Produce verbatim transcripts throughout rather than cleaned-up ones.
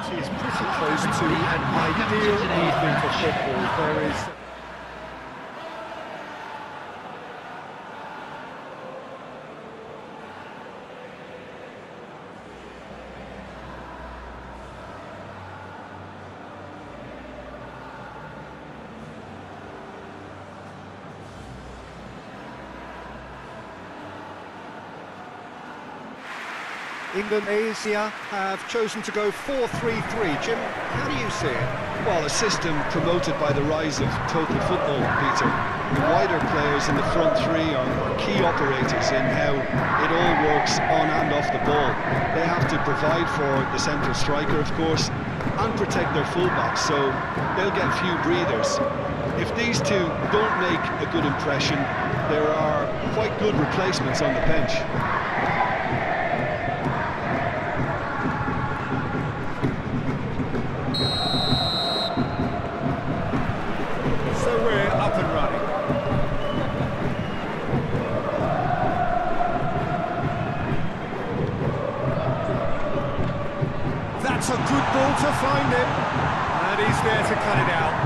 It is pretty close to an ideal evening for football. There is... Indonesia have chosen to go four three three. Jim, how do you see it? Well, a system promoted by the rise of total football, Peter. The wider players in the front three are key operators in how it all works on and off the ball. They have to provide for the central striker, of course, and protect their fullbacks, so they'll get few breathers. If these two don't make a good impression, there are quite good replacements on the bench. That's a good ball to find him, and he's there to cut it out.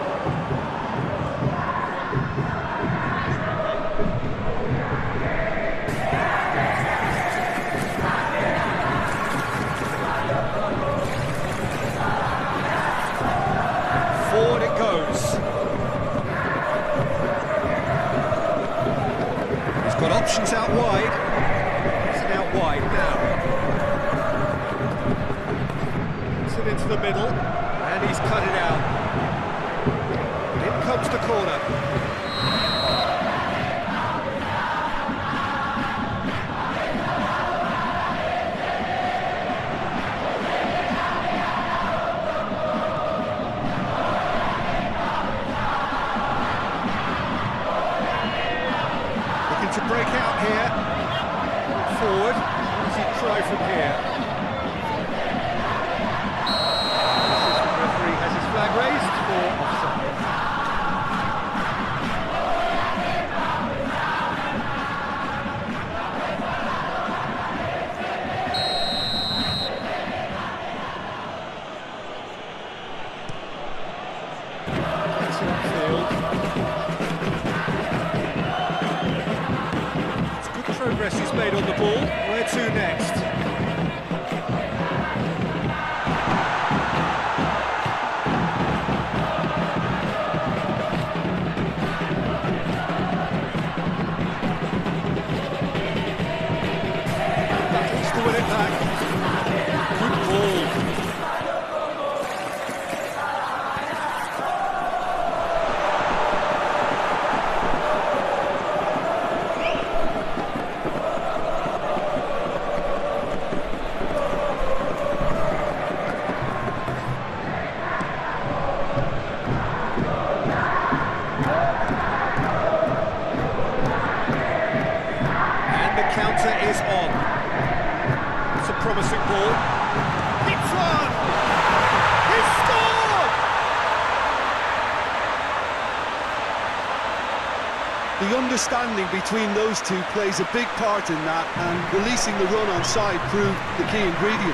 Forward it goes. He's got options out wide. It's out wide now. It into the middle, and he's cut it out. In comes the corner. Looking to break out here. Forward. What does he try from here? Flag raised for offside. It's upfield. It's good progress he's made on the ball. Where to next? Win it back. Good ball. And the counter is on. Promising ball. It's on! He scored! The understanding between those two plays a big part in that, and releasing the run on side proved the key ingredient.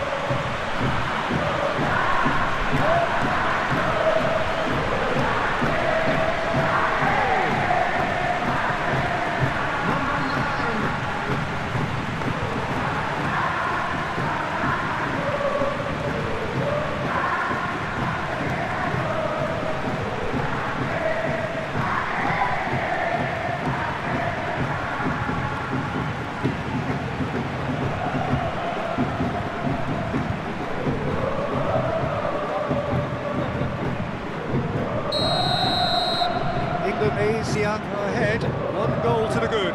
Indonesia ahead, one goal to the good.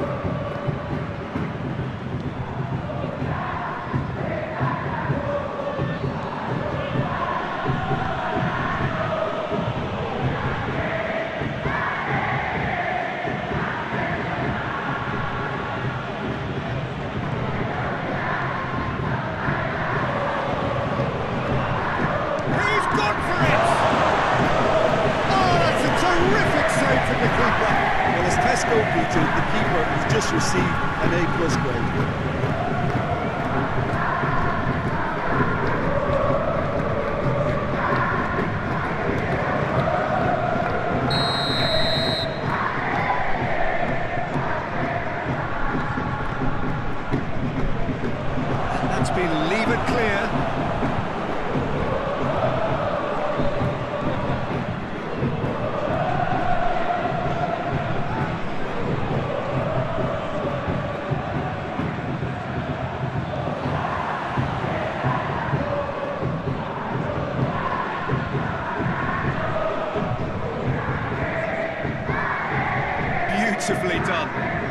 He's gone for it! Oh, that's a terrific save from the keeper. Well, as Tesco Peter, the keeper has just received an A plus grade. and clear. Beautifully done.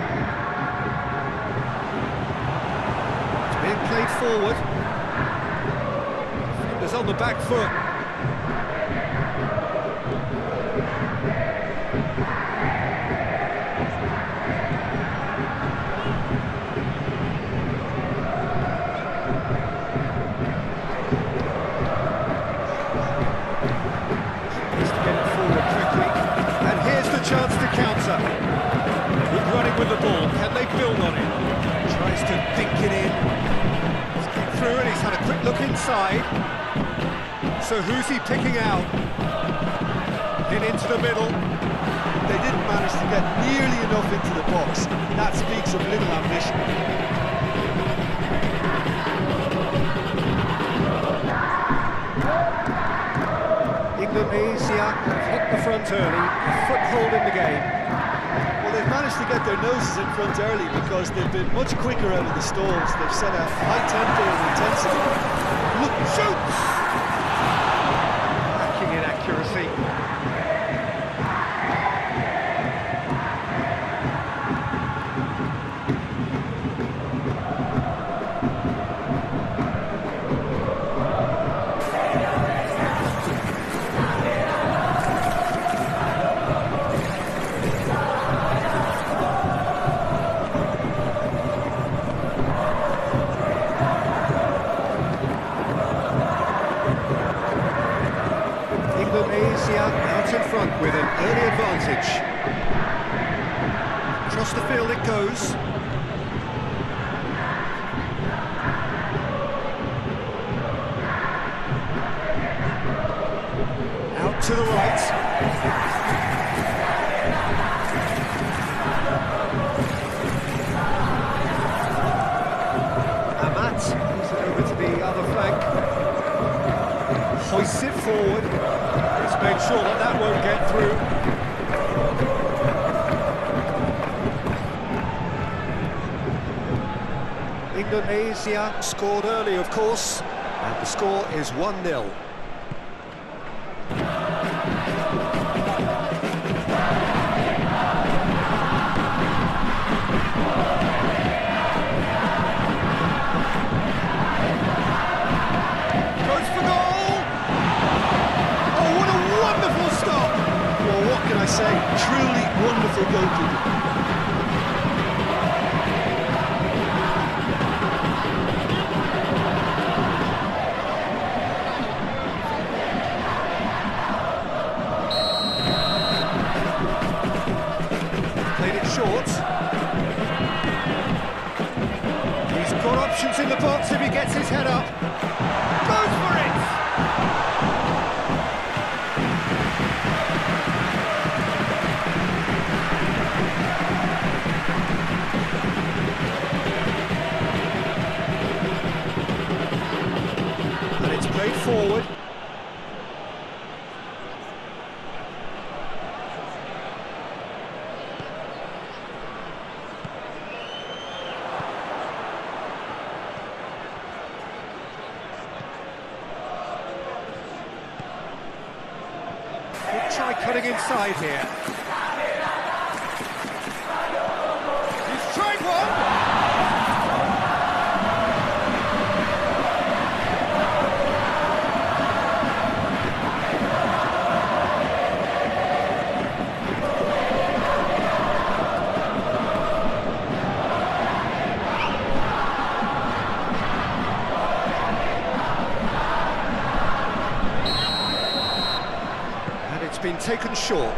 It's being played forward. Defenders on the back foot. Needs to get it forward quickly. And here's the chance to counter. Running with the ball, can they build on it? Tries to dink it in. He's kicked through and he's had a quick look inside. So who's he picking out? In into the middle. They didn't manage to get nearly enough into the box. That speaks of little ambition. Indonesia have hit the front early, a foothold in the game. They've managed to get their noses in front early because they've been much quicker out of the stalls. They've set a high tempo and intensity. Look, shoots! Lacking in accuracy. Indonesia out in front with an early advantage. Across the field it goes. Out to the right. Amat moves it over to the other flank. Hoists it forward. He's made sure that that won't get through. Indonesia scored early, of course, and the score is one nil. I say, truly wonderful goalkeeping. Played it short. He's got options in the box if he gets his head up. Goes for it! Played forward. We'll try cutting inside here. He's tried one! Been taken short.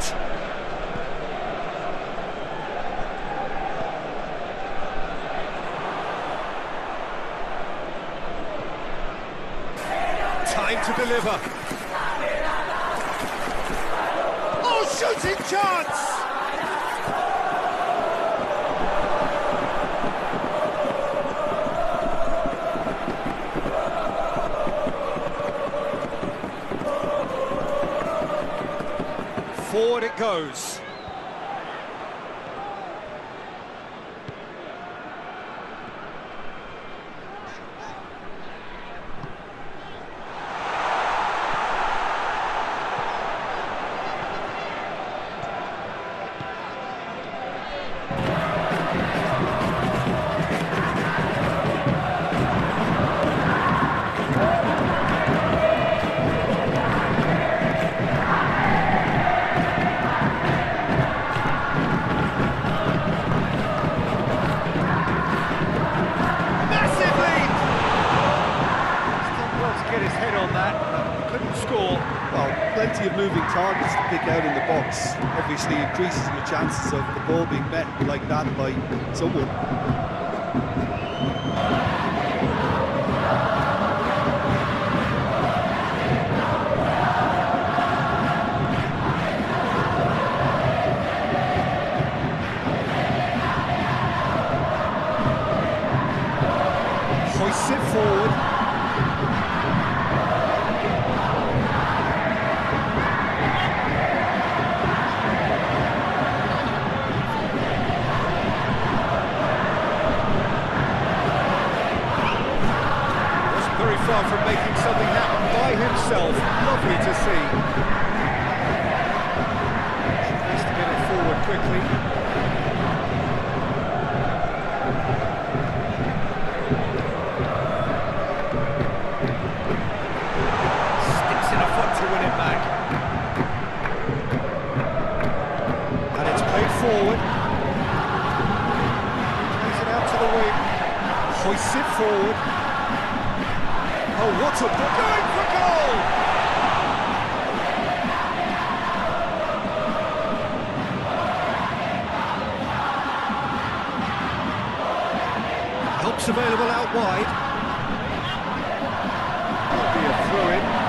Time to deliver. Oh, shooting chance! Forward it goes. Plenty of moving targets to pick out in the box. Obviously increases your chances of the ball being met like that by someone. Hoists it forward. Far from making something happen by himself. Lovely to see. Has to get it forward quickly. Sticks in a foot to win it back. And it's played forward. Plays it out to the wing. Hoists it forward. Oh, what a ball! Going for goal! Help's available out wide. That'll be a throw-in.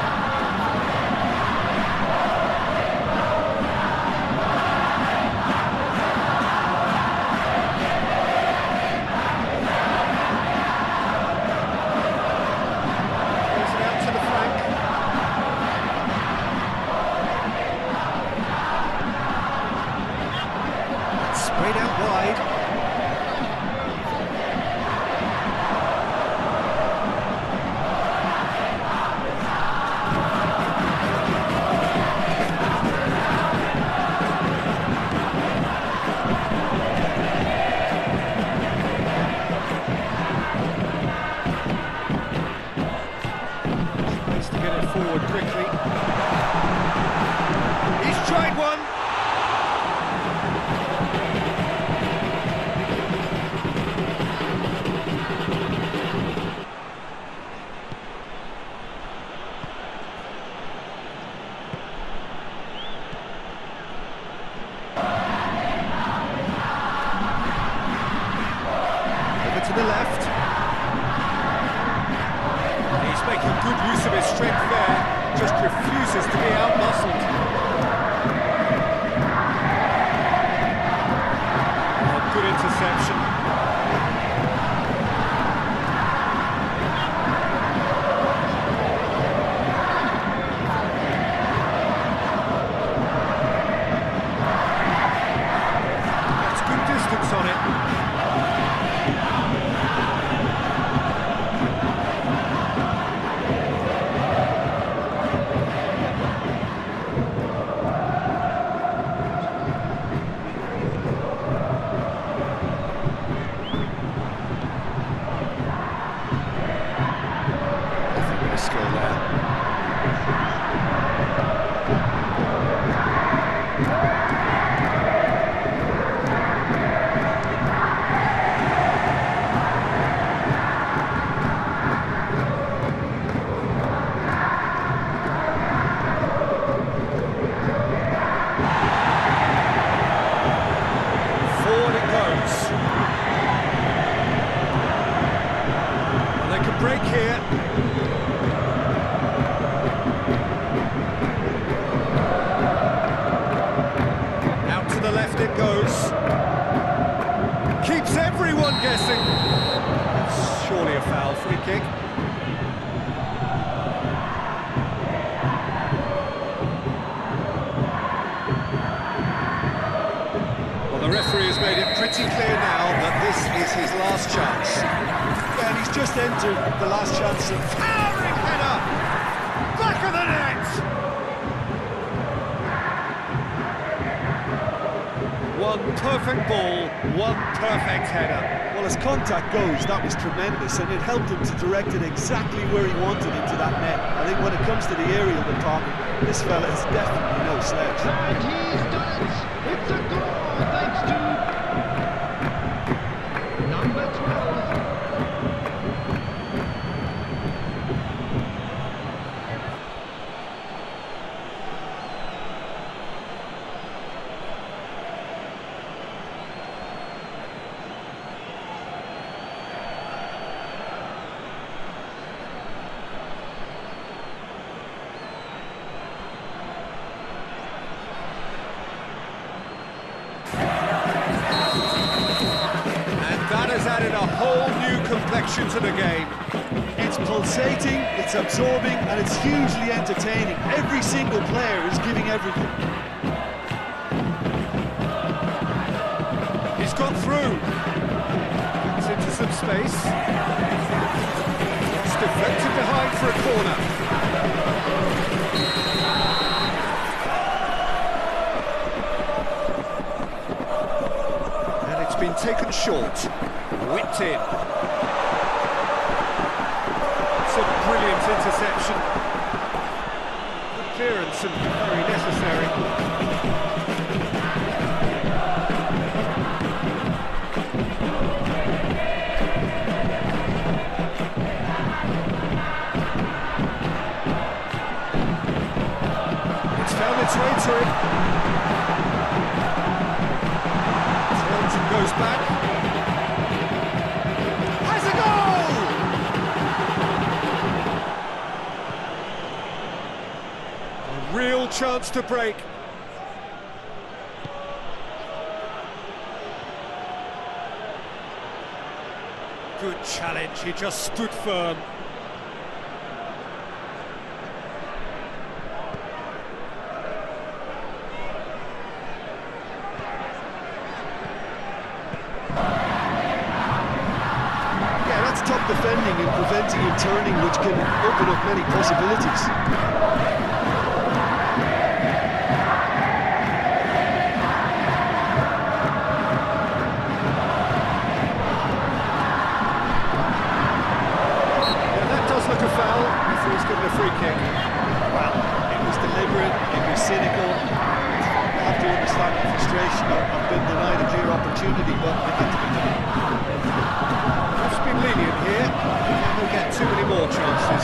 Sprayed out wide. Tries to get it forward quickly. He's tried one. To the left. He's making good use of his strength there, just refuses to be out-muscled. Oh, good interception. That's good distance on it. Skill there. Forward it goes. And they can break here. just entered the last chance of... Towering header! Back of the net! One perfect ball, one perfect header. Well, as contact goes, that was tremendous, and it helped him to direct it exactly where he wanted into that net. I think when it comes to the aerial department, this fella is definitely no slouch. And he's done it! It's a goal, thanks to number twelve. Added a whole new complexion to the game. It's pulsating, it's absorbing, and it's hugely entertaining. Every single player is giving everything. He's gone through. Gets into some space. It's deflected behind for a corner. And it's been taken short. Whipped in. It's a brilliant interception. Good clearance and very necessary. It's found its way to him. Turns and goes back. Real chance to break. Good challenge, he just stood firm. Yeah, that's top defending and preventing him turning, which can open up many possibilities. He's given a free kick. Well, it was deliberate, it was cynical. I have to understand the frustration of, of being denied a clear opportunity, but it had to be done. Ref's been lenient here, and he'll get too many more chances.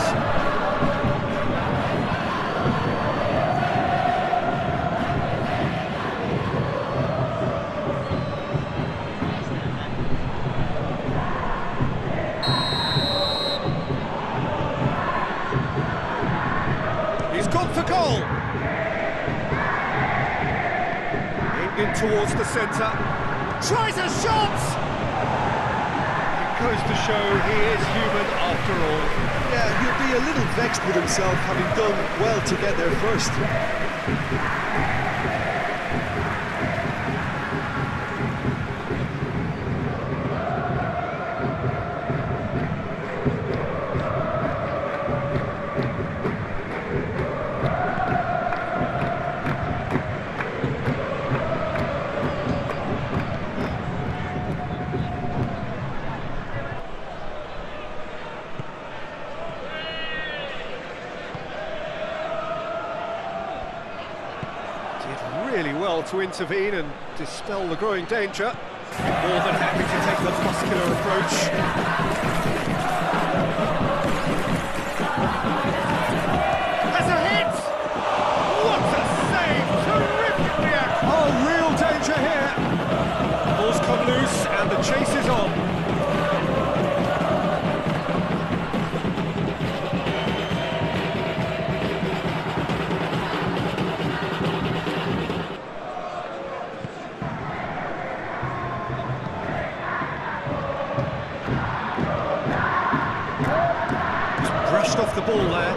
Gone for goal! Aimed in towards the centre. Tries a shot! It goes to show he is human after all. Yeah, he'll be a little vexed with himself, having done well to get there first. Really well to intervene and dispel the growing danger. More than happy to take the muscular approach. Has a hit! What a save! Terrific reaction! Oh, real danger here! Ball's come loose and the chase is on. Brushed off the ball there.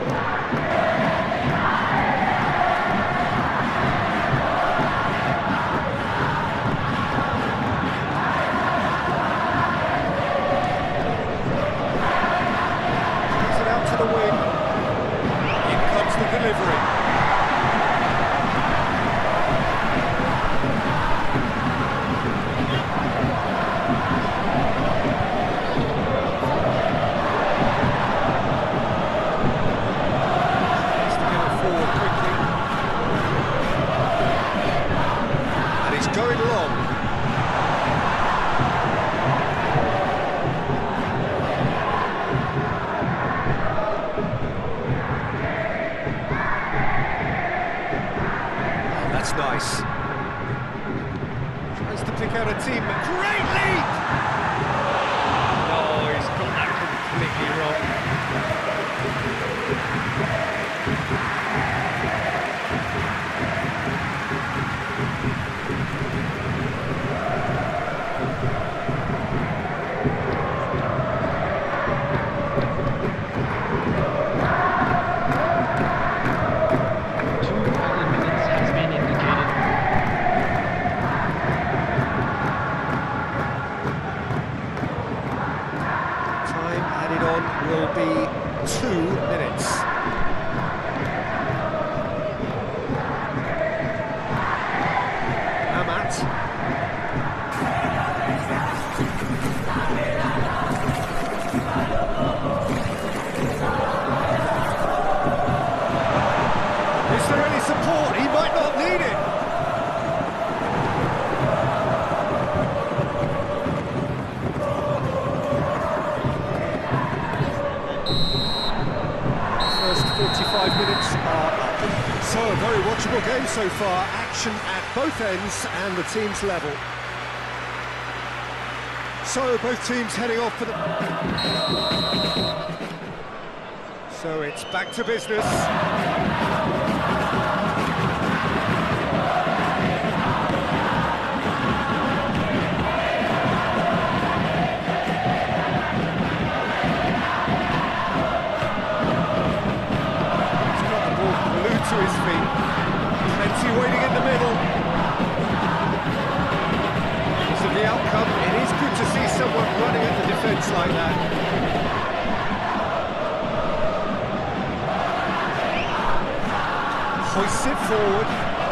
Rice. Tries to pick out a teammate. Great leap! No, he's got that completely wrong. Will be two minutes. Amat. Is there any support? He might not need it. forty-five minutes are up. So a very watchable game so far. Action at both ends and the team's level. So both teams heading off for the... So it's back to business. To his feet, plenty waiting in the middle. Because of the outcome, it is good to see someone running at the defence like that. Hoists it forward.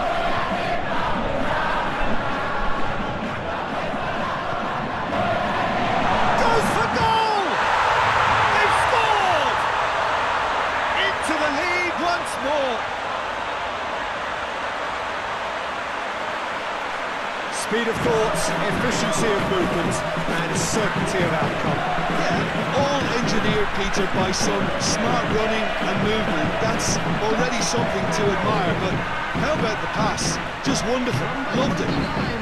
Goes for goal! They've scored! Into the lead once more. Speed of thought, efficiency of movement, and certainty of outcome. Yeah, all engineered, Peter, by some smart running and movement. That's already something to admire, but how about the pass? Just wonderful. Loved it.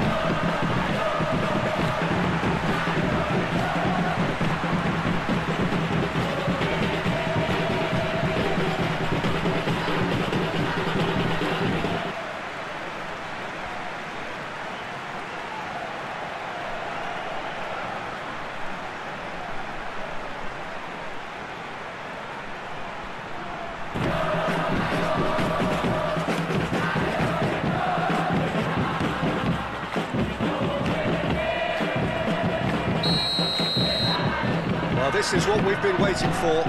Well, this is what we've been waiting for.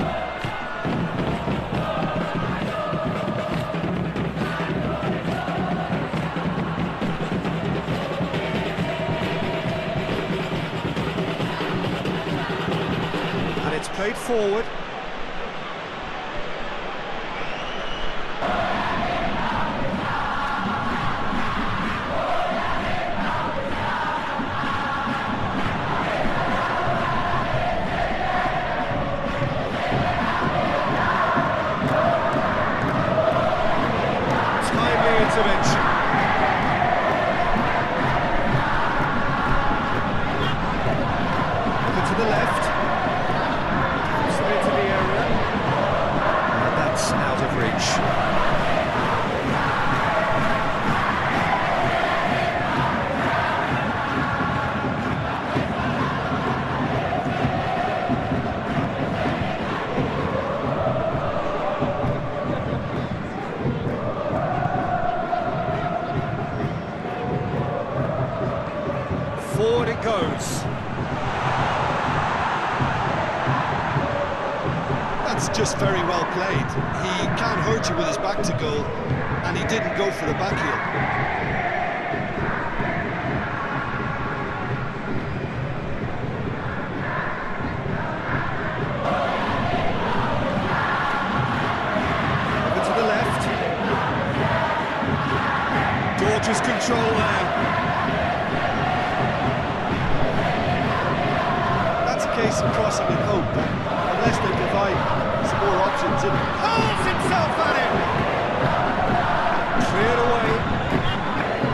And it's played forward. Intervention. Over to the left. Puts it into the area. And that's out of reach. Forward it goes. That's just very well played. He can't hurt you with his back to goal, and he didn't go for the back heel. Over to the left. Gorgeous control there. Case of crossing and hope, unless they provide some more options. And hurls himself at it! Cleared away.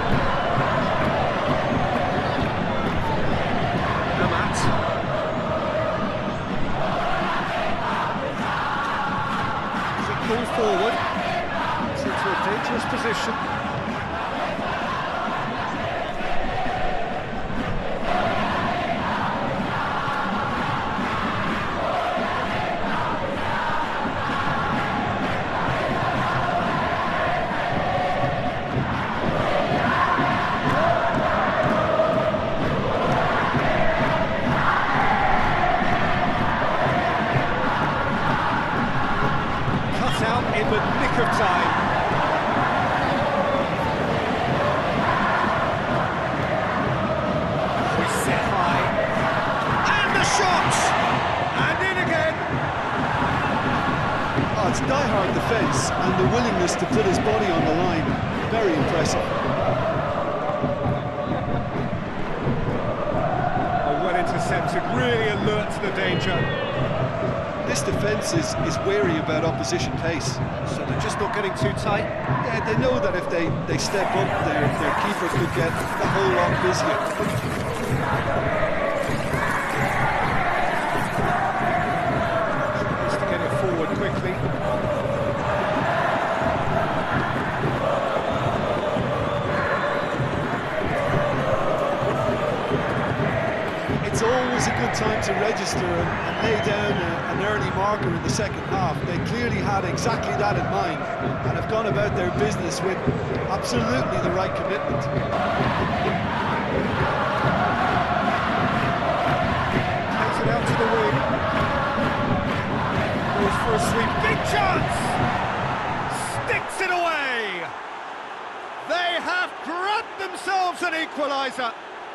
ball forward. It's into a dangerous position. In the nick of time. We set high. And the shot! And in again! Oh, it's die-hard defence and the willingness to put his body on the line. Very impressive. Oh, well intercepted, really alert to the danger. This defence is, is wary about opposition pace. So they're just not getting too tight? Yeah, they know that if they, they step up, their, their keeper could get a whole lot busier. Tries to get it forward quickly. It's always a good time to register and, and lay down a, an early marker in the second half. They clearly had exactly that in mind and have gone about their business with absolutely the right commitment. Takes it out to the wing. Goes for a sweep. Big chance! Sticks it away! They have grabbed themselves an equaliser.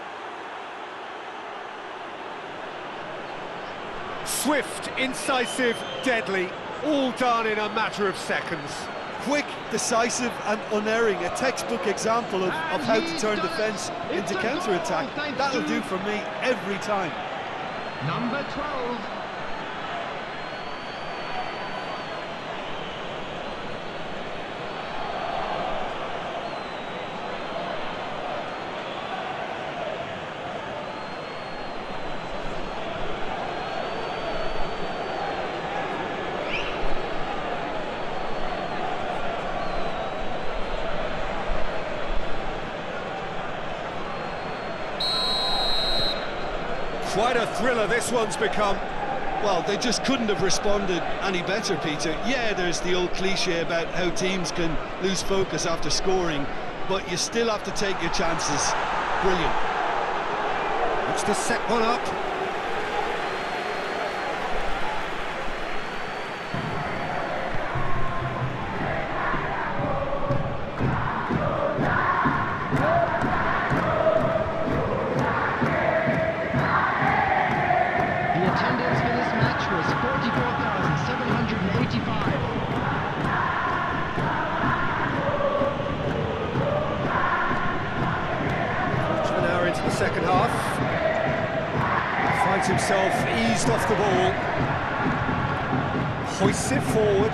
Swift, incisive, deadly, all done in a matter of seconds. Quick, decisive and unerring, a textbook example of, of how to turn defence into counter-attack. That'll do for me every time. Number twelve. Quite a thriller this one's become. Well, they just couldn't have responded any better, Peter. Yeah, there's the old cliche about how teams can lose focus after scoring, but you still have to take your chances. Brilliant. Looks to set one up. Attendance for this match was forty-four thousand seven hundred eighty-five. Quarter of an hour into the second half. Finds himself eased off the ball. Hoists it forward.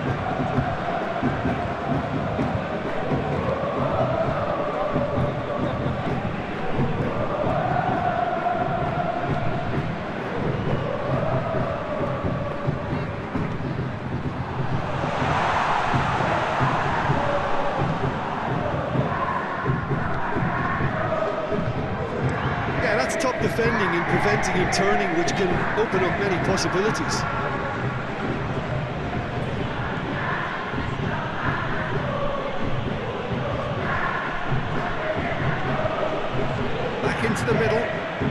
That's top defending and preventing him turning, which can open up many possibilities. Back into the middle.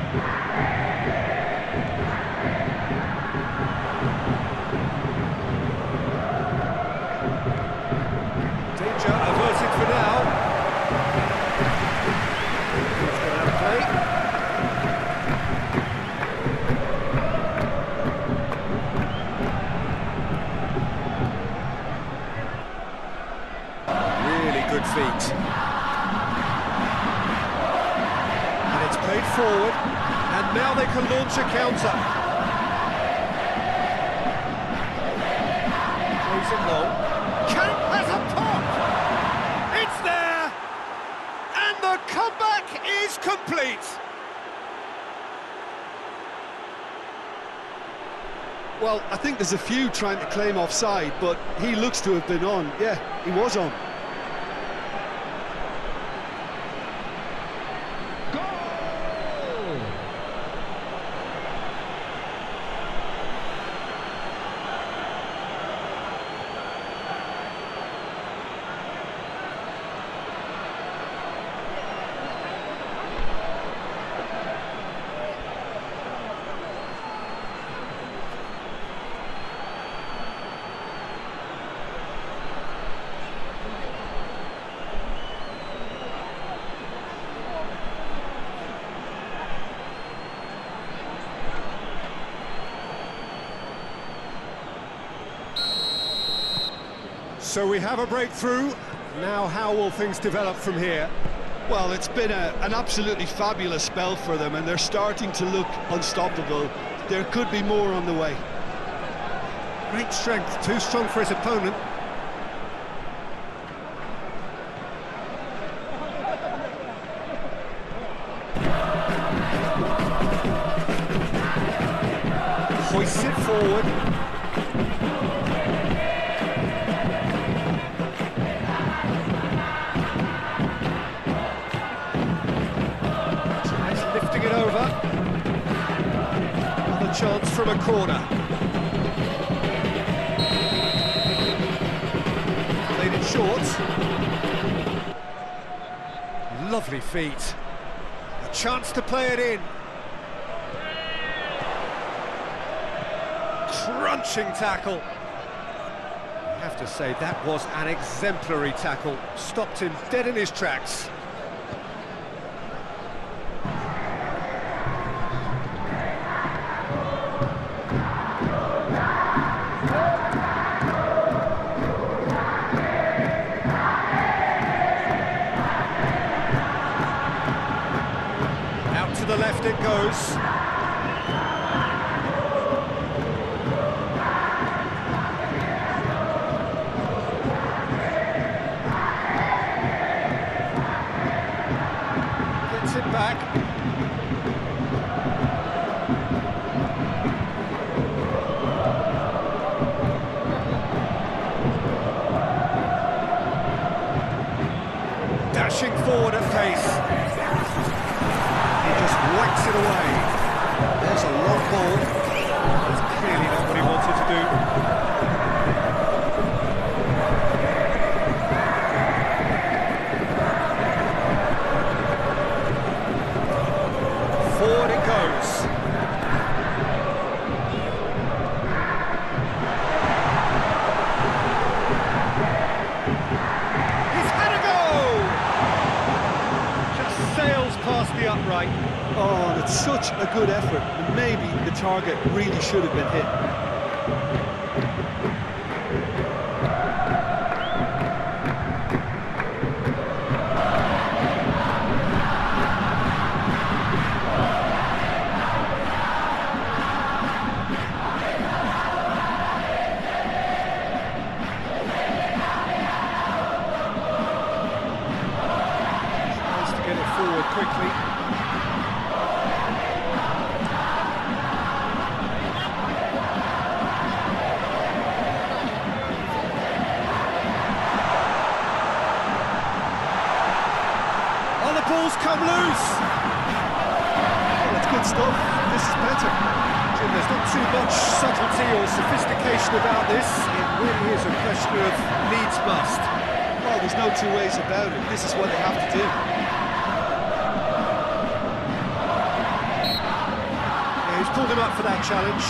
Danger averted for now. He's going to have play. Good feet. And it's played forward, and now they can launch a counter. Plays it long. Kemp has a pop! It's there! And the comeback is complete! Well, I think there's a few trying to claim offside, but he looks to have been on. Yeah, he was on. Goal! So we have a breakthrough. Now how will things develop from here? Well, it's been a, an absolutely fabulous spell for them, and they're starting to look unstoppable. There could be more on the way. Great strength, too strong for his opponent. Hoists it forward. It over. Another chance from a corner. Played it short. Lovely feet. A chance to play it in. Crunching tackle. I have to say that was an exemplary tackle. Stopped him dead in his tracks. To the left it goes. Gets it back. Dashing forward at pace. Just whacks it away. There's a long ball. That's clearly not what he wanted to do. Forward it goes. He's had a go! Just sails past the upright. Oh, and it's such a good effort, and maybe the target really should have been hit. Tries to get it forward quickly. Balls come loose. Well, that's good stuff. This is better. Jim, there's not too much subtlety or sophistication about this. It really is a question of needs must. Well, there's no two ways about it. This is what they have to do. Yeah, he's pulled him up for that challenge.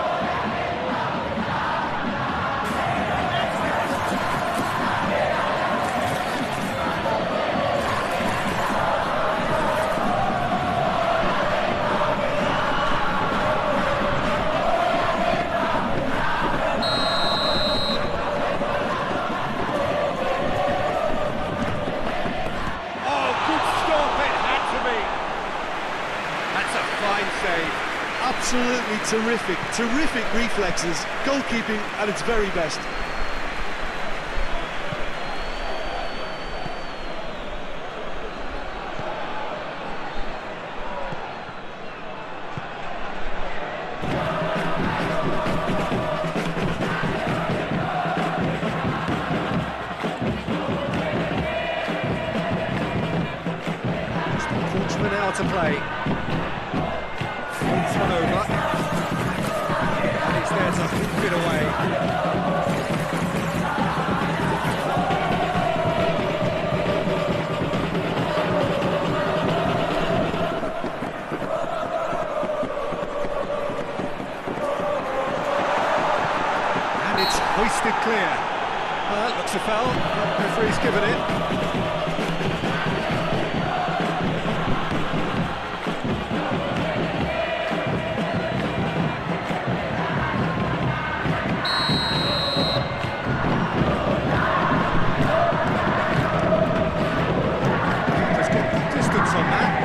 Absolutely terrific, terrific reflexes, goalkeeping at its very best. to play. Floats one over. And he's there to hook it away. It's hoisted clear. Well, that looks a foul. Referee's given it. Keeper's got the distance on that.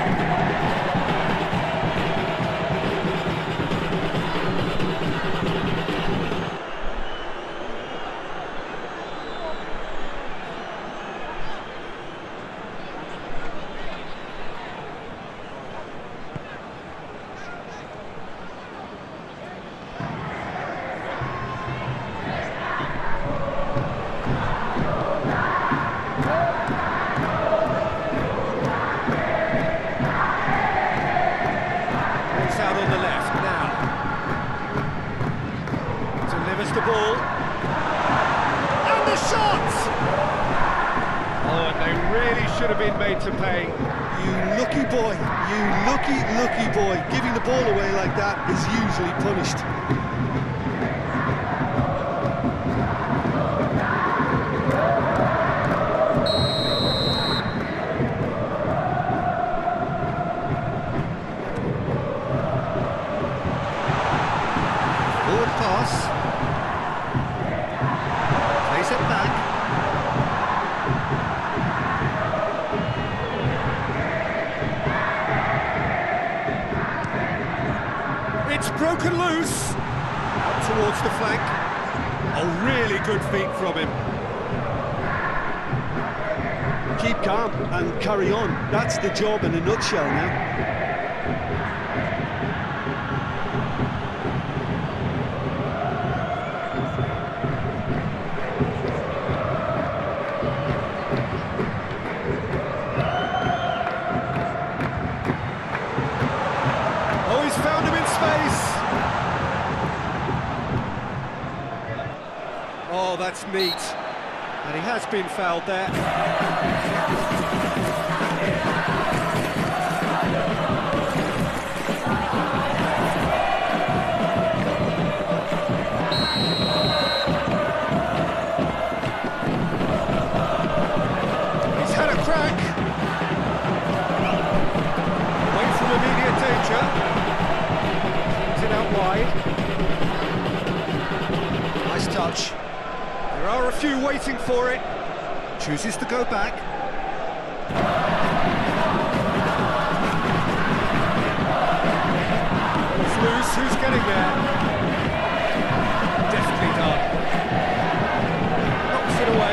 Out on the left now. Delivers the ball. And the shot! Oh, and they really should have been made to pay. You lucky boy, you lucky, lucky boy. Giving the ball away like that is usually punished. Forward pass. Plays it back. It's broken loose. Up towards the flank. A really good feat from him. Keep calm and carry on. That's the job in a nutshell now. Oh, he's found him in space. Oh, that's neat. And he has been fouled there. He's had a crack. Away from immediate danger. Brings it out wide. Nice touch. There are a few waiting for it. Chooses to go back. It's loose. Who's getting there? Deftly done. Knocks it away.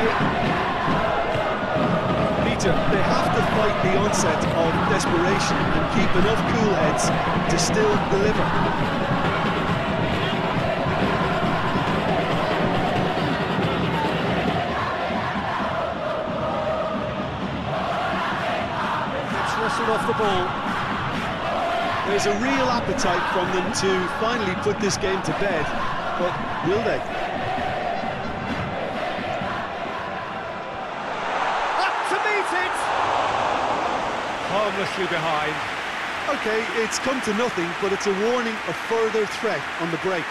Peter, they have to fight the onset of desperation and keep enough cool heads to still deliver. Wrestled off the ball. There's a real appetite from them to finally put this game to bed, but will they? Up to meet it! Harmlessly behind. Okay, it's come to nothing, but it's a warning of further threat on the break.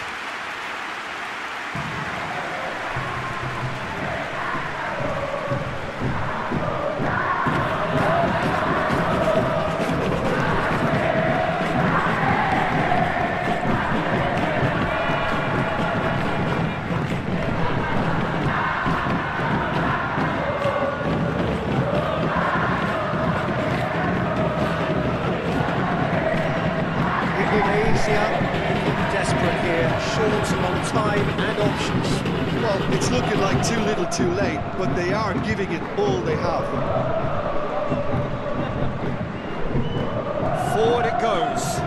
Desperate here, short on time and options. Well, it's looking like too little too late, but they are giving it all they have. Forward it goes.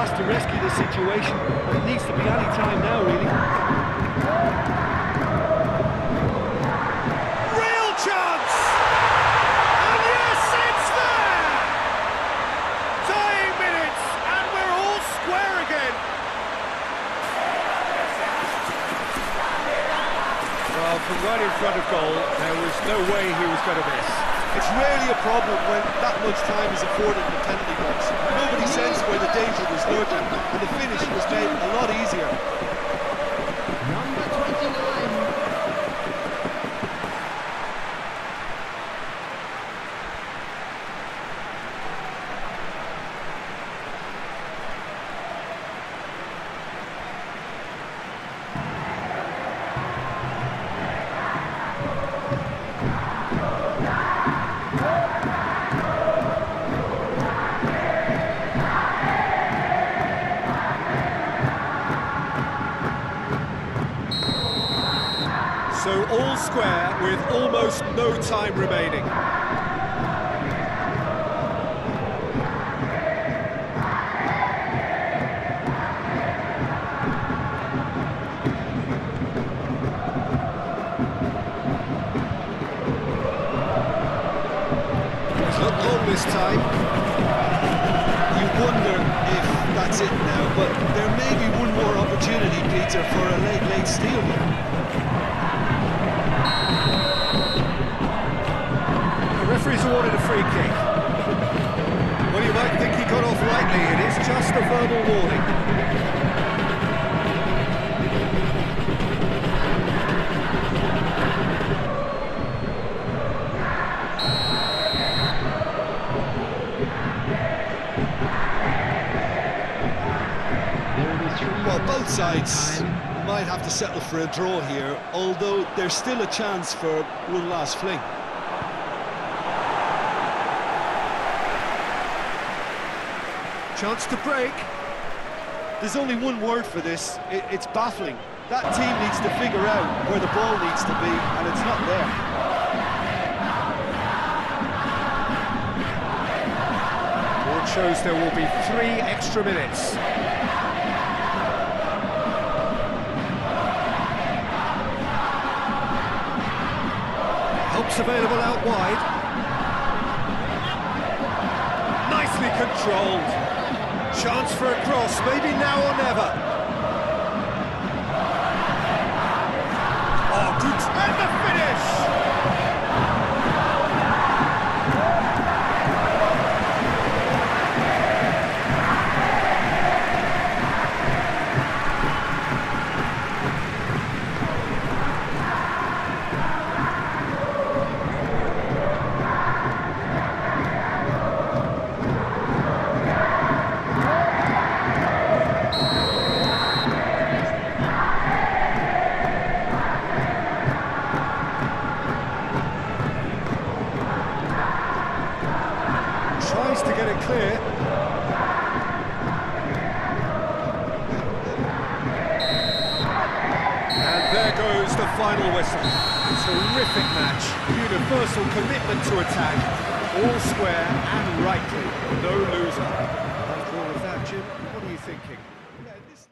fast to rescue the situation, but it needs to be any time now, really. Real chance! And yes, it's there! Dying minutes, and we're all square again. Well, from right in front of goal, there was no way he was going to miss. It's rarely a problem when that much time is afforded in the penalty box. Nobody sensed where the danger was lurking, and the finish was made a lot easier. Number twenty-nine. So all square with almost no time remaining. It's not long this time. You wonder if that's it now, but there may be one more opportunity, Peter, for a late, late steal here. The referee's awarded a free kick. Well, you might think he got off lightly. It is just a verbal warning. Well, both sides might have to settle for a draw here, although there's still a chance for one last fling. Chance to break. There's only one word for this, it, it's baffling. That team needs to figure out where the ball needs to be, and it's not there. Board shows there will be three extra minutes. Help's available out wide. Nicely controlled. Chance for a cross, maybe now or never. Oh, good. And the finish! Tries to get it clear. And there goes the final whistle. Terrific match, universal commitment to attack, all square and rightly, no loser. After all of that, Jim, what are you thinking? Yeah, this